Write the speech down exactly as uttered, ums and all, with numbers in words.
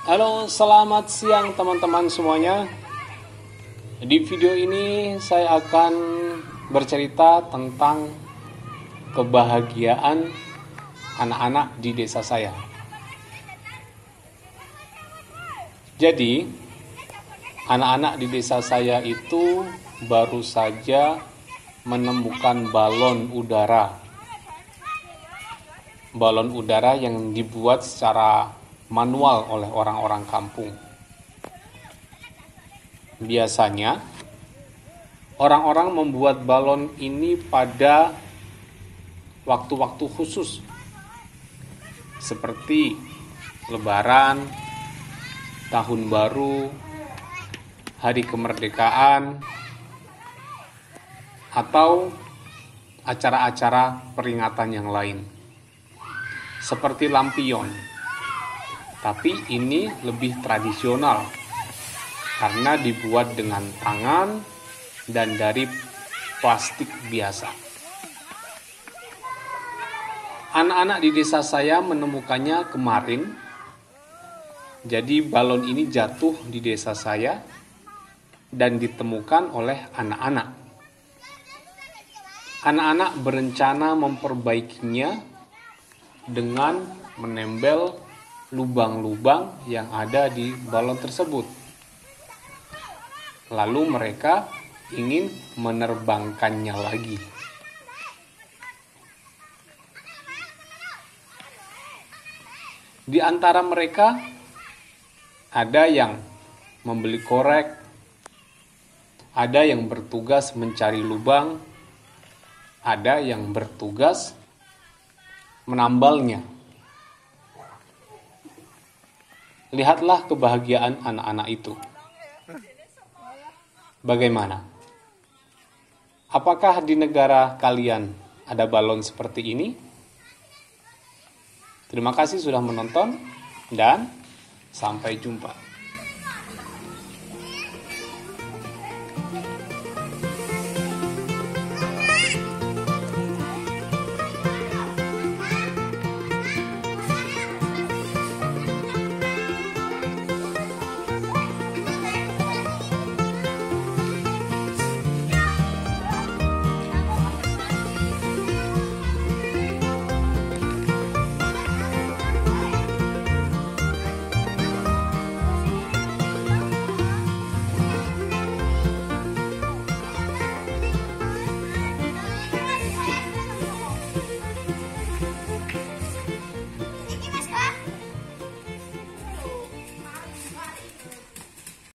Halo, selamat siang teman-teman semuanya. Di video ini saya akan bercerita tentang kebahagiaan anak-anak di desa saya. Jadi, anak-anak di desa saya itu baru saja menemukan balon udara. Balon udara yang dibuat secara manual oleh orang-orang kampung. Biasanya, orang-orang membuat balon ini pada waktu-waktu khusus, seperti Lebaran, Tahun Baru, Hari Kemerdekaan, atau acara-acara peringatan yang lain, seperti lampion. Tapi ini lebih tradisional karena dibuat dengan tangan dan dari plastik biasa. Anak-anak di desa saya menemukannya kemarin. Jadi balon ini jatuh di desa saya dan ditemukan oleh anak-anak. Anak-anak berencana memperbaikinya dengan menempel lubang-lubang yang ada di balon tersebut. Lalu mereka ingin menerbangkannya lagi. Di antara mereka ada yang membeli korek, ada yang bertugas mencari lubang, ada yang bertugas menambalnya. Lihatlah kebahagiaan anak-anak itu. Bagaimana? Apakah di negara kalian ada balon seperti ini? Terima kasih sudah menonton dan sampai jumpa.